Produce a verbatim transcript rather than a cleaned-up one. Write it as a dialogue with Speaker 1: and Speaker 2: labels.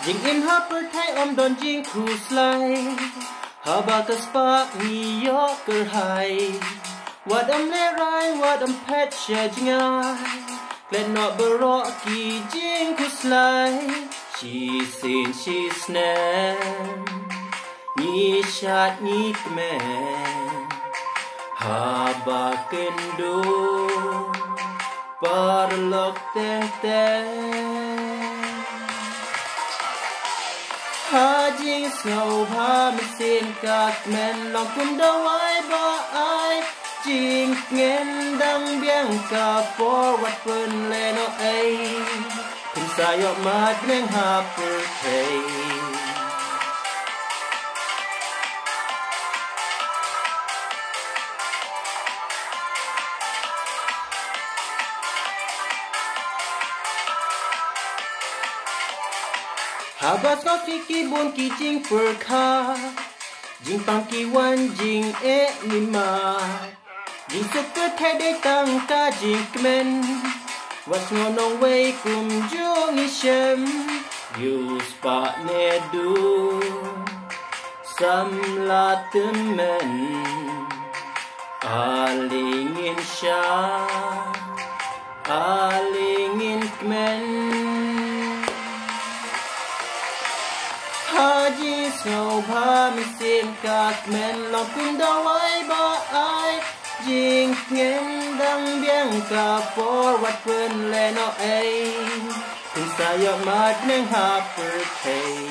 Speaker 1: Jing in hopper thai om don jing cruise line Habakas pa New Yorker high What am le rai what am pet jing ai Let not baroki jing cruise line She seen she snap Ni shot ni kmen Habakin do Parlok teh teh Ha jing snow ha mi sin kak men long kun da wai ba ai jing ngen dang biang ka forward pun le no ai kun sa yo ma deng ha per thei Habat kau ki bon ki jing per kha jing pang ki wan jing e ni ma jing suka thai dai tang ka jing kmen was no no way kum ju ni shem you spot ne du sam la temen aling in sha aling in kmen Haji snow pa mi sin kak men long kun da wai ba ai jing ngen dang biang ka forward pun le no ai kun sa yo mat neng ha per thei